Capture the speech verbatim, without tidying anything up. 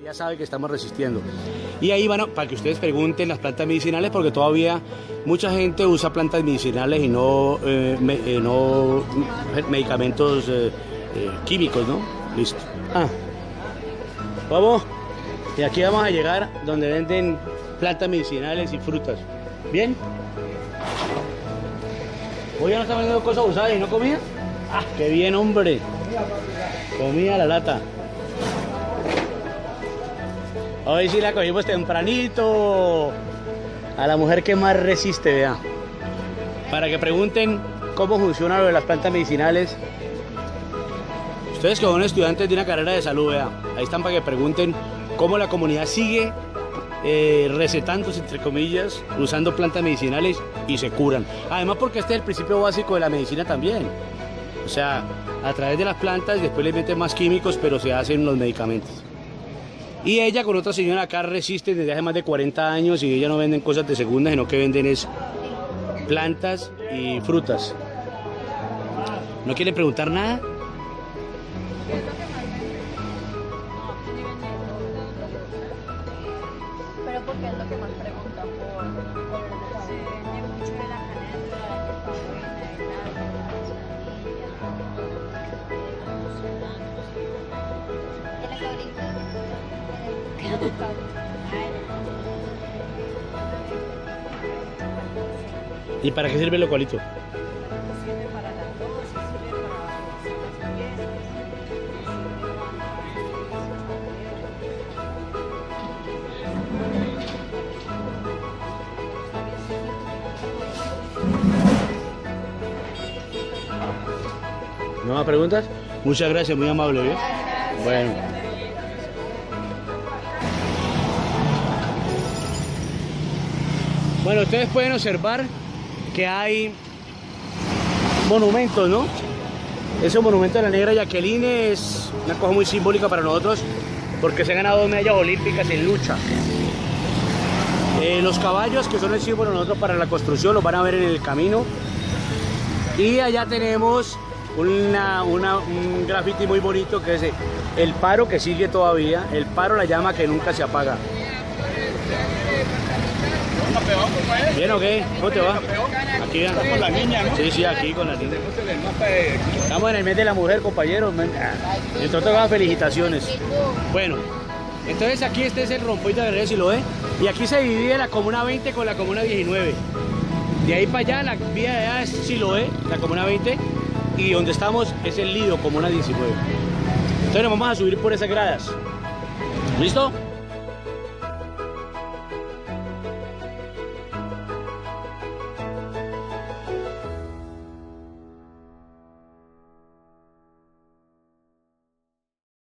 Ya sabe que estamos resistiendo. Y ahí van a, para que ustedes pregunten las plantas medicinales, porque todavía mucha gente usa plantas medicinales y no, eh, me, eh, no medicamentos eh, eh, químicos, ¿no? Listo. Ah. Vamos. Y aquí vamos a llegar donde venden plantas medicinales y frutas. ¿Bien? Hoy ya no está vendiendo cosas usadas y no comida. Ah, qué bien, hombre. Comida a la lata. Hoy sí la cogimos tempranito. A la mujer que más resiste, vea. Para que pregunten cómo funciona lo de las plantas medicinales. Ustedes que son estudiantes de una carrera de salud, vea. Ahí están para que pregunten cómo la comunidad sigue eh, recetándose, entre comillas, usando plantas medicinales y se curan. Además porque este es el principio básico de la medicina también. O sea, a través de las plantas después le meten más químicos, pero se hacen los medicamentos. Y ella con otra señora acá resiste desde hace más de cuarenta años y ella no venden cosas de segunda, sino que venden es plantas y frutas. ¿No quieren preguntar nada? Pero porque es lo que más preguntan por, por se vende mucho de la caléndula, de que está buena, ¿Y para qué sirve el localito? sirve para la tos, sirve para ¿No más preguntas? Muchas gracias, muy amable, ¿bien? Bueno. Bueno, ustedes pueden observar que hay monumentos, ¿no? Ese monumento de la negra Jacqueline es una cosa muy simbólica para nosotros porque se han ganado dos medallas olímpicas en lucha. Eh, los caballos, que son el símbolo de nosotros para la construcción, los van a ver en el camino. Y allá tenemos una, una, un graffiti muy bonito que es el paro, que sigue todavía. El paro, la llama que nunca se apaga. ¿Bien o qué? ¿Cómo te va? Aquí con la niña, ¿no? Sí, sí, aquí con la niña. Estamos en el mes de la mujer, compañeros. Entre otras felicitaciones. Bueno, entonces aquí este es el rompoy de Guerrero Siloé. Y aquí se divide la comuna veinte con la comuna diecinueve. De ahí para allá, la vía de allá es Siloé, la comuna veinte. Y donde estamos es el Lido, comuna diecinueve. Entonces nos vamos a subir por esas gradas. ¿Listo?